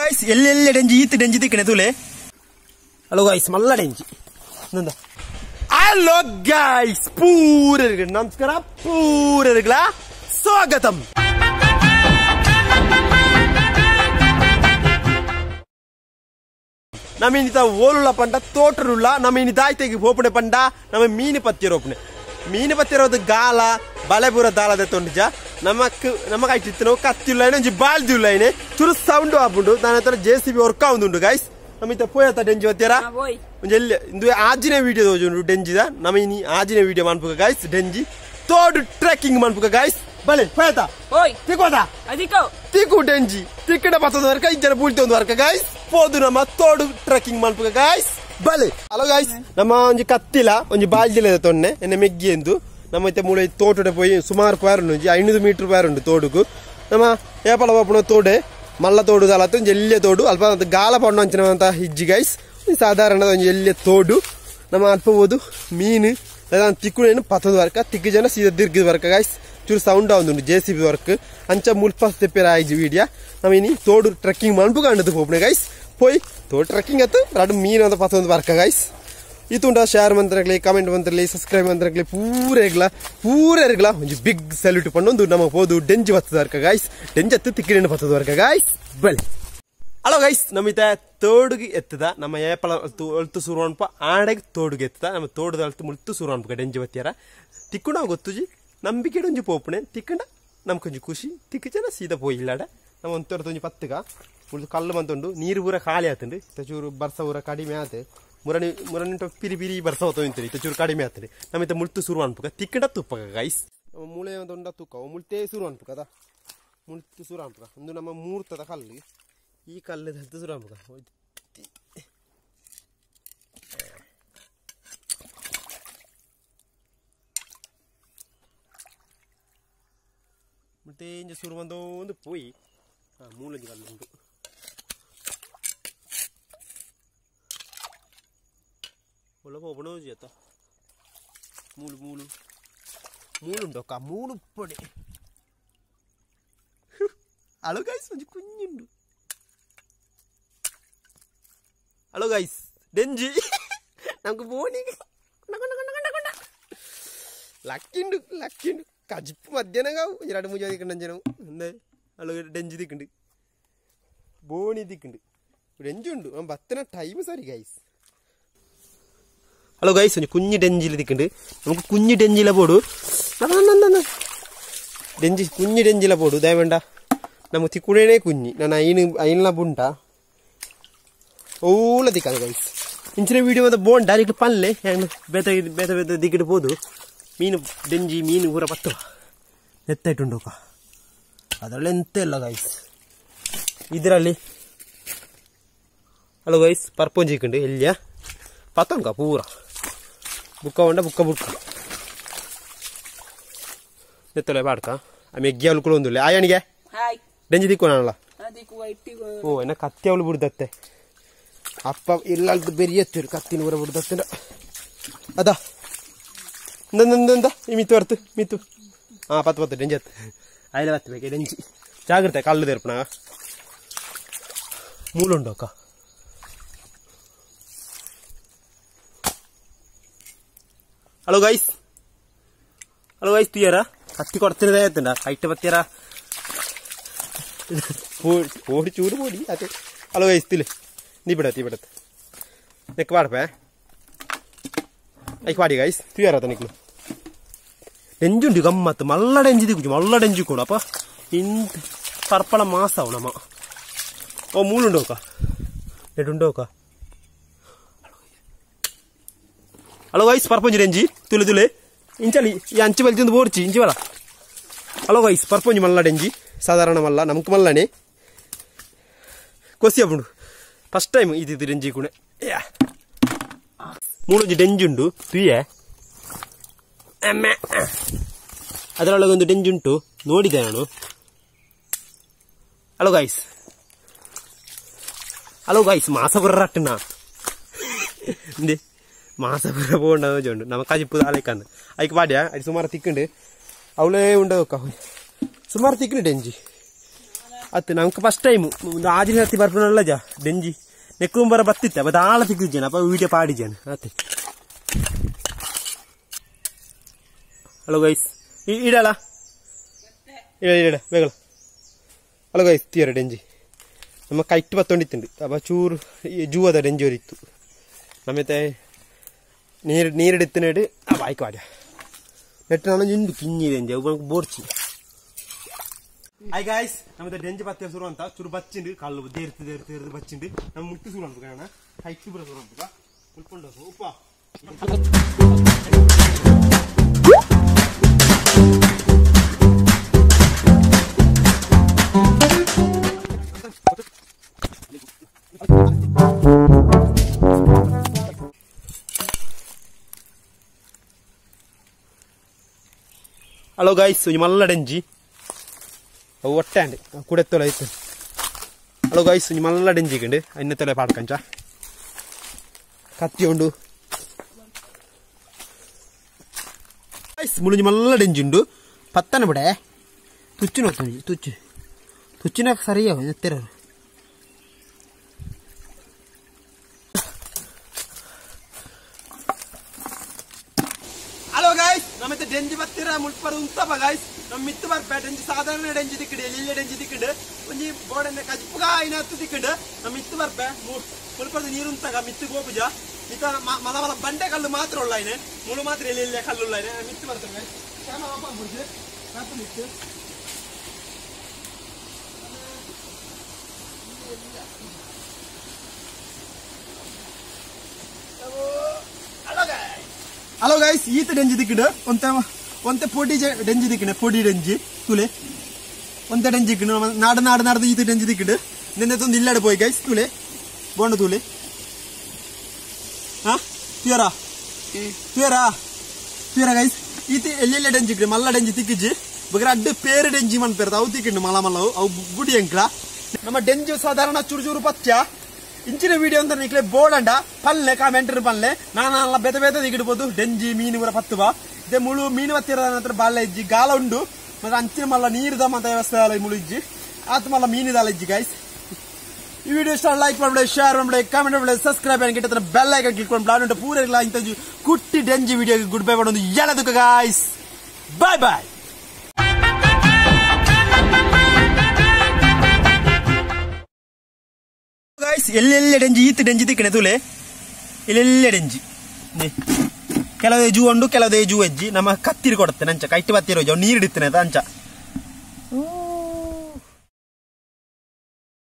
guys, Denjii thikkane Tule. Hello guys, malla Denjii. Nanda. Hello guys, pooririgla namaskara, pooririgla swagatam. ನಮ್ಮಿನಿತ ಓಲುಳ ಪಂಡ ತೋಟರುಳ್ಳ ನಮ್ಮಿನಿತ ಆಯ್ತೆಗೆ ಹೋಪಣೆ ಪಂಡ ನಮ್ಮ ಮೀನು ಪತ್ತಿರೋದು ಗಾಲ ಬಲೆಪುರ ದಾಲದ ತೊಂಡಿಜ ನಮಗಾಯ್ತಿತ್ತು ನಾವು ಕತ್ತಿಲ್ಲ ಒಂಜಿ ಬಾಳ್ದಿಲ್ಲ ಚೂರು ಸೌಂಡ್ ಆಪುಂಡು ನನ್ನ ಹತ್ರ JCB ವರ್ಕ್ ಆಗುಂಡು ಗೈಸ್ ನಮ್ಮಿತ ಪೋಯತ ಡೆಂಜಿ ಒತ್ತೀರಾ ಒಂಜೆಲ್ಲಿ ಇಂದು ಆಜಿನ ವಿಡಿಯೋ ತೋಜುಂಡು ಡೆಂಜಿದ ನಮ್ಮ ಇನಿ ಆಜಿನ ವಿಡಿಯೋ ಮಾಡ್ಬೇಕ ಗೈಸ್ ಡೆಂಜಿ ತೋಡು ಟ್ರೆಕ್ಕಿಂಗ್ ಮಾಡ್ಬೇಕ ಗೈಸ್ ಬಲೆ ಪೋಯತ ತಿಕ್ಕೋದ ತಿಕ್ಕು ಡೆಂಜಿ ತಿಕ್ಕಡ ಬತ್ತದ ವರ್ಕ ಇಜ್ಜನ ಬೂಳ್ತಿ ಒಂದು ವರ್ಕ ಗೈಸ್ ಪೋದು ನಮ್ಮ ತೋಡು ಟ್ರೆಕ್ಕಿಂಗ್ ಮಾಡ್ಬೇಕ ಗೈಸ್ ಬಲೆ ಹಲೋ ಗೈಸ್ ನಮ್ಮ ಒಂಜಿ ಕತ್ತಿಲ ಒಂಜಿ ಬಾಲ್ದಿಲ ತೊನ್ನೆ ಎನ್ನೆ ಮೆಗ್ಗಿ ಎಂದು ನಮ್ಮ ಇತ್ತೆ ಮೂಳೆ ತೋಟಡೆ ಪೋಯಿ ಸುಮಾರು ಪೇರುಂಡು ಒಂಜಿ 500 ಮೀಟರ್ ಪೇರುಂಡು ತೋಡುಗು ನಮ್ಮ ಏಪಲ ಪೋಪುನ ತೋಡೆ ಮಲ್ಲ ತೋಡು ದಾಲತ್ತು ಒಂಜಿ ಎಲ್ಯ ತೋಡು ಅಲ್ಪ ಗಾಲ ಪಂಡು ಅಂಚಿನವಂತ ಹಿಜ್ಜಿ ಗೈಸ್ ಸಾಧಾರಣ ಒಂಜಿ ಎಲ್ಯ ತೋಡು ನಮ್ಮ ಅಲ್ಪ ಹೋದು ಮೀನು ತಿಕ್ಕುಳೇನು ಪತ್ತದ ವರ್ಕ ತಿಕ್ಕು ಜನ ಸೀದಾ ದಿರ್ಗಿದ ವರ್ಕ ಗೈಸ್ ಚೂರು ಸೌಂಡ್ ಆಗುಂಡು JCB ವರ್ಕ್ ಅಂಚ ಮುಲ್ಪ ತೆಪ್ಪೇರ ಆಯ್ಜಿ ವಿಡಿಯೋ ನಮ್ಮ ಇನಿ ತೋಡು ಟ್ರೆಕ್ಕಿಂಗ್ ಮಾಡ್ಬೇಕು ಅಂಡದು ಹೋಗ್ನೆ ಗೈಸ್ പോയി തോട് ട്രക്കിംഗ് എത്ത് രണ്ട് മീൻ വന്ന പത്തൊന്ന് പറക്ക ഗൈസ് ഇതുണ്ട ഷെയർ ಮಂತ್ರಗಲಿ ಕಮೆಂಟ್ ಮಂತ್ರಗಲಿ ಸಬ್ಸ್ಕ್ರೈಬ್ ಮಂತ್ರಗಲಿ ಪೂರೆಗ್ಲ ಒಂಜಿ ಬಿಗ್ ಸಲ್ಯೂಟ್ ಪಣ್ಣೊಂದು ನಮಗೆ ಹೋದು ಡೆಂಜಿ ಬತ್ತದ ವರ್ಕ ಗೈಸ್ ಡೆಂಜಿ ಎತ್ತು ತಿಕ್ಕಿರೇನು ಬತ್ತದ ವರ್ಕ ಗೈಸ್ ಬಲೆ ಹಲೋ ಗೈಸ್ ನಮ್ಮಿತ ತೋಡುಗೆ ಎತ್ತದ ನಮ್ಮ ಏಪಲ ಅಳ್ತು ಸುರು ಅನ್ಪ ಆಡೆಗೆ ತೋಡುಗೆ ಎತ್ತದ ನಮ್ಮ ತೋಟದ ಅಳ್ತು ಮುಳ್ತು ಸುರು ಅನ್ಪ ಡೆಂಜಿ ಬತ್ತಿಯಾರ ತಿಕ್ಕೊಂಡು ನಾವು ಗೊತ್ತುಜಿ ನಂಬಿಕೆ ಒಂಜಿ ಪೋಪಣೆ ತಿಕ್ಕಂಡ ನಮ್ಕೊಂಜಿ ಖುಷಿ ತಿಕ್ಕ ಜನ ಸೀದಾ ಪೋಯಿ ಇಲ್ಲಾಡ ನಮ್ಮ ಒಂದೊಂದು ಪತ್ತಗ ಮುಳ್ದು ಕಲ್ಲು ಬಂತುಂಡು ನೀರು ಪೂರ ಖಾಲಿ ಆತಂಡು ಚೂರು ಬರ್ಸ ಪೂರ ಕಡಿಮೆ ಆತೆ ಮುರನಿಂಟ ಪಿರಿ ಬರ್ಸ ಹೋಗ್ತಂತೀರಿ ಚೂರು ಕಡಿಮೆ ಆತಂಡಿ ನಮ್ಮಿತ ಮುಳ್ತು ಸುರು ಅನ್ಪಕ ತಿಕ್ಕಂಡ ತುಪ್ಪಕ ಗೈಸ್ ನಮ್ಮ ಮೂಳೆ ಒಂದೊಂಡ ತುಕ್ಕ ಮುಳ್ತೇ ಸುರು ಅನ್ಪಕ ಅದ ಮುಳ್ತು ಸುರು ಅನ್ಪಕ ಒಂದು ನಮ್ಮ ಮೂರ್ತದ ಕಲ್ಲು ಈ ಕಲ್ಲದ ಸುರು ಅನ್ಪಕ ಮತ್ತೆ ಇಂಜ ಸುರು ಬಂದೊಂದು ಪೋಯಿ ಮೂಲಂಜಿ ಕಲ್ಲುಂಟು ಒಳ್ಳೆ ಹೋಗೋಣ ಜೀತ ಮೂಳುಂಡಕ್ಕ ಮೂಳು ಪೊಡೆ ಹಲೋ ಗೈಸ್ ಒಂಜಿ ಕುഞ്ഞുಂಡು ಹಲೋ ಗೈಸ್ ಡೆಂಜಿ ನಮ್ಗೆ ಬೋನಿಗೆ ಲಕ್ಕಿಂಡು ಕಜಿಪ್ಪು ಮಧ್ಯಾಹ್ನ ಎರಡು ಮೂಜ ದಿಕ್ಕಂಡು ನಾವು ಅಂದೆ ಹಲೋ ಡೆಂಜಿ ದಿಕ್ಕಂಡು ಬೋಣಿ ದಿಕ್ಕಂಡು ಡೆಂಜಿ ಉಂಡು ಬತ್ತನ ಟೈಮ್ ಸರಿ ಗೈಸ್ ഹലോ ഗൈസ് ഒന്ന് കുഞ്ഞ് ഡെഞ്ചിയിൽ നിൽക്കുന്നുണ്ട് നമുക്ക് കുഞ്ഞ് ഡെഞ്ചില പോടു കുഞ്ഞ് ഡെഞ്ചില പോടു ദയ വേണ്ട നമുക്ക് തിക്കുടേനെ കുഞ്ഞ് ഞാൻ അതിനുള്ള ബുണ്ട ഓല തിക്കാതെ ഗൈസ് ಇಂಚಿನ ವಿಡಿಯೋ ಮತ್ತೆ ಬೋಂಡ ಅದಕ್ಕೆ ಪಲ್ಲೆ ಬೇತ ದಿಕ್ಕಿಟ್ಟು ಹೋದು ಮೀನು ಡೆಂಜಿ ಮೀನು ಊರ ಪತ್ತು ಎತ್ತಾയിട്ടുണ്ടോ ಅದರಲ್ಲಿ ಎಂತ ಇಲ್ಲ ಗೈಸ್ ಇದರಲ್ಲಿ ಹಲೋ ಗೈಸ್ ಪರ್ಪೊಂಜಿ ಇಕ್ಕಂಡು ಎಲ್ಲಿಯ ಪತ್ತೊಂಕ ಪೂರ ಬುಕ್ಕ ಹೊಂಡ ಬುಕ್ಕ ಎತ್ತಲೆ ಬಾಡ್ಕ ಆಮೇಲೆ ಎಗ್ಗಿ ಅವಳು ಕೂಡ ಒಂದಿಲ್ಲ ಆಯಣಿಗೆ ಡೆಂಜಿ ದಿಕ್ಕೋಣಲ್ಲ ಓ ಎನ್ನ ಕತ್ತಿ ಅವಳು ಬಿಡ್ದತ್ತೆ ಅಪ್ಪ ಎಲ್ಲಲ್ದು ಬೆರಿ ಎತ್ತಿರು ಕತ್ತಿನ ಊರ ಬಿಡ್ದತ್ತೆ ಅದ ಈ ಮಿತ್ತು ಪತ್ತು ಡೆಂಜಿ ಎತ್ತು ಅಯ್ಯ ಬತ್ತು ಬೇಕೆ ಡೆಂಜಿ ಜಾಗ್ರತೆ ಕಲ್ಲು ತೆರ್ಪಣ ಮೂಲುಂಡು ಅಕ್ಕ ಹಲೋ ಗೈಸ್ തീയറ കത്തി കൊടുത്തിരുന്ന കൈറ്റ് പത്തിയറ ഓടി ചൂട് പോടി അതെ ഹലോ ഗൈസ് തില് നീ പിടത്ത് നിക്ക് പാടപ്പേ അയക്ക് പാടി ഗൈസ് തീയറ നിൽക്കുന്നു ಡೆಂಜುಂಡು ಗಮ್ಮತ್ತು ಮಲ್ಲ ಡೆಂಜಿ ಕೂಡ ಅಪ್ಪ ಇಂತ ಪರ್ಪಳ ಮಾಸಾವು ನಮ್ಮ ಓ ಮೂಲುಂಡೋಕ ಎಡುಂಡೋಕ ಹಲೋ ಗೈಸ್ ಪರ್ಪೊಂಜಿ ಡೆಂಜಿ ತುಲೆ ಇಂಚಲಿ ಈ ಅಂಚು ಬಲ್ತಿಂದು ಬೋರ್ಚಿ ಇಂಚಿ ಬಲ ಹಲೋ ಗೈಸ್ ಪರ್ಪೊಂಜಿ ಮಲ್ಲ ಡೆಂಜಿ ಸಾಧಾರಣ ಮಲ್ಲ ನಮ್ಗೆ ಮಲ್ಲನೆ ಕೊಸಿ ಅಪ್ಪುಂಡು ಫಸ್ಟ್ ಟೈಮ್ ಇದು ಡೆಂಜಿ ಕೂಡ ಮೂಲೊಂಜಿ ಡೆಂಜುಂಡು ತುಯ್ಯೆ ಅದರೊಳಗೊಂದು ಡೆಂಜುಂಟು ನೋಡಿದೆ ನಾನು ಹಲೋ ಗೈಸ್ ಮಾಸಪುರ ರಟ್ಟಣ മാസപ്പുറ പോകണ്ട വെച്ചുണ്ട് നമുക്ക് അജിപ്പ് താലേക്കാന്ന് അതിക്ക് പാടിയാ അത് സുമാർ തിക്കുണ്ട് അവളെ ഉണ്ടാവുക സുമാർ തിക്കുണ്ട് ടെഞ്ചി ಅತ್ತು ನಮ್ಗೆ ಫಸ್ಟ್ ಟೈಮ್ ಒಂದು ಆಜಿನ ಹತ್ತಿ ಬರ್ಪನಲ್ಲ ಜಾ ಡೆಂಜಿ ನೆಕ್ಕುಂಬರ ಬತ್ತಿತ್ತೆ ಮತ್ತೆ ಆಳ ಸಿಕ್ಕಿದ್ದೇನೆ ಅಪ್ಪ ವೀಡಿಯೋ ಪಾಡಿದ್ದೇನೆ ಅತ್ತೆ ಹಲೋ ಗೈಸ್ ಇಡಲ್ಲ ಇಡ ಬೇಗಲ ಹಲೋ ಗೈಸ್ ತೀರ ಡೆಂಜಿ ನಮ್ಮ ಕೈಟ್ ಬತ್ತೊಂಡಿತ್ತುಂಡು ಅಪ್ಪ ಚೂರು ಜೂವದ ಡೆಂಜಿ ಹೊರಿತ್ತು ನಮ್ಮತ್ತೆ ನೀರಿಡಿತ್ತಿನೇಡು ಅಪ್ಪ ಆಯ್ಕೆ ಮಾಡ್ಯ ನೆಟ್ಟು ನಾನು ಇಂದು ಕಿಂಜಿ ಡೆಂಜಿ ಅವು ಬೋರ್ಚಿ ಹಾಯ್ ಗಾಯ್ಸ್ ನಮ್ಮದು ಡೆಂಜಿ ಪತ್ತೆ ಸುರು ಅಂತ ಚೂರು ಬಚ್ಚಿಂಡು ಕಲ್ಲು ದೇರ್ತು ಬಚ್ಚಿಂಡು ನಮ್ಮ ಮುಟ್ಟಿ ಸುರು ಅಂತ ಕಾರಣ ಹೈಟ್ ಬರೋ ಸುರು ಅಂತ ಉಳ್ಕೊಂಡು ಉಪ್ಪ ಹಲೋ ಗಾಯ್ಸ್ ಮಲ್ಲ ಡೆಂಜಿ ಅವು ಒಟ್ಟೆ ಅಂಡಿ ಕುಡೆತ್ತೊಲೆ ಆಯ್ತು ಹಲೋ ಗಾಯ್ಸ್ ಮಲ್ಲ ಡೆಂಜಿಗಂಡು ಇನ್ನೆತ್ತೊಲೆ ಪಾಡ್ಕಂಚ ಕತ್ತಿ ಉಂಡು ಗಾಯ್ಸ್ ಮುಳುಂಜಿ ಮಲ್ಲ ಡೆಂಜಿ ಉಂಡು ಪತ್ತನ ಬಿಡೆ ತುಚ್ಚು ನೋಡ್ತಾನೆ ತುಚ್ಚಿನ ಸರಿಯಾವ ಎತ್ತಿರೋರು ಹಲೋ ಗಾಯ್ಸ್ ನಮ್ಮತ್ತೆ ಡೆಂಜಿ ಬತ್ತಿರ ಮುಳ್ಪರ ಉಂತಪ್ಪ ಗಾಯ್ಸ್ ನಮ್ಮ ಮಿತ್ತು ಬರ್ಪೆ ಡೆಂಜಿ ಸಾಧಾರಣ ಡೆಂಜಿ ದಿಕ್ಕಡೆ ಎಲ್ಲಿ ಡೆಂಜಿ ದಿಕ್ಕಡೆ ಒಂಜಿ ಬೋಡನ್ನ ಕಜ್ಪುಗ ಇನ್ನ ಹತ್ತು ದಿಕ್ಕಡೆ ನಮ್ಮ ಮಿತ್ತು ಬರ್ಪೆ ಮುಳ್ಪರದ ನೀರು ಉಂತಾಗ ಮಿತ್ತು ಗೋಪುಜ ಮಿತ್ತ ಮಲ ಬಂಡೆ ಕಲ್ಲು ಮಾತ್ರ ಉಳ್ಳಾಯ್ನೆ ಮುಳು ಮಾತ್ರ ಎಲ್ಲಿ ಕಲ್ಲು ಉಳ್ಳಾಯ್ನೆ ಮಿತ್ತು ಬರ್ತವೆ ಮಿತ್ತು ಹಲೋ ಗೈಸ್ ಈತ ಡೆಂಜಿ ದಿಕ್ಕಿಡು ಒಂತೆ ಪೊಡಿ ಡೆಂಜಿ ದಿಕ್ಕಿನ ಪೊಡಿ ಡೆಂಜಿ ತುಲೆ ಒಂತೆ ಡೆಂಜಿ ಇಕ್ಕಿಡು ನಾಡು ಈತ ಡೆಂಜಿ ದಿಕ್ಕಿಡು ನಿನ್ನೆ ತಂದು ಇಲ್ಲಾಡೆ ಪೋಯ್ ಗೈಸ್ ತುಲೆ ಬೋಂಡ ತುಲೆ ಹಾ ತೀರಾ ಗೈಸ್ ಈತ ಎಲ್ಲೆಲ್ಲ ಡೆಂಜಿ ಇಕ್ಕಿಡು ಮಲ್ಲ ಡೆಂಜಿ ತಿಕ್ಕಿಜಿ ಬಗ್ರ ಅಡ್ಡು ಪೇರು ಡೆಂಜಿ ಮನ್ಪೇರ್ದ ಅವು ತಿಕ್ಕಿಂಡು ಮಲ ಅವು ಗುಡಿ ಅಂಕ್ಲ ನಮ್ಮ ಡೆಂಜಿ ಸಾಧಾರಣ ಚೂರು ಪಚ್ಚ ಇಂಚಿನ ವಿಡಿಯೋ ಅಂತ ನಿಕ್ಲೆ ಬೋರ್ಡ್ ಪಲ್ಲೆ ಕಾಮೆಂಟರ್ ಪಲ್ಲೆ ನಾನು ಬೇತೆ ದಿಗಿಡ್ಬೋದು ಡೆಂಜಿ ಮೀನು ಪೂರ ಪತ್ತುವ ಇದೇ ಮುಳು ಮೀನು ಬತ್ತಿರದ ನಂತರ ಬಾಲ್ಯ ಇಜ್ಜಿ ಗಾಲ ಉಂಡು ಮತ್ತೆ ಅಂಚಿನ ಮಲ್ಲ ನೀರು ದಮ್ಮ ಅಂತ ವ್ಯವಸ್ಥೆ ಅಲ್ಲ ಮುಳು ಇಜ್ಜಿ ಆತ ಮಲ್ಲ ಮೀನಿದಲ್ಲ ಇಜ್ಜಿ ಗೈಸ್ ಈ ವಿಡಿಯೋ ಇಷ್ಟ ಲೈಕ್ ಮಾಡ್ಬಿಡಿ ಶೇರ್ ಮಾಡ್ಬಿಡಿ ಕಾಮೆಂಟ್ ಮಾಡ್ಬಿಡಿ ಸಬ್ಸ್ಕ್ರೈಬ್ ಆಗಿಟ್ಟು ಬೆಲ್ ಐಕನ್ ಕ್ಲಿಕ್ ಮಾಡಿ ಪೂರ ಇಲ್ಲ ಇಂಥ ಕುಟ್ಟಿ ಡೆಂಜಿ ವಿಡಿಯೋ ಗುಡ್ ಬೈ ಮಾಡೋದು ಹೇಳೋದಕ್ಕೆ ಗೈಸ್ ಬಾಯ್ ಬಾಯ್ ಗೈಸ್ ಎಲ್ಲೆಲ್ಲ ಡೆಂಜಿ ಈತ ಡೆಂಜಿ ತಿಕ್ಕಣೆ ತುಲೆ ಎಲ್ಲೆಲ್ಲ ಡೆಂಜಿ ಕೆಲವೇ ಜೂ ಉಂಡು ಕೆಲವೇ ಜೂ ಅಜ್ಜಿ ನಮ್ಮ ಕತ್ತಿರಿ ಕೊಡುತ್ತೆ ನಂಚ ಕೈಟ್ ಬತ್ತಿರೋ ನೀರು ಇಡ್ತೇನೆ ಅಂಚ